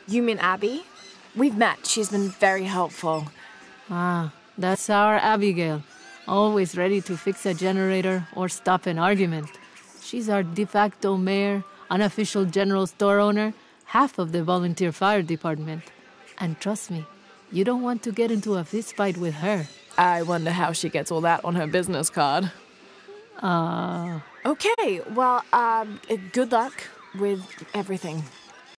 You mean Abby? We've met. She's been very helpful. Ah, that's our Abigail. Always ready to fix a generator or stop an argument. She's our de facto mayor, unofficial general store owner, half of the volunteer fire department. And trust me, you don't want to get into a fistfight with her. I wonder how she gets all that on her business card. Okay, well, good luck with everything.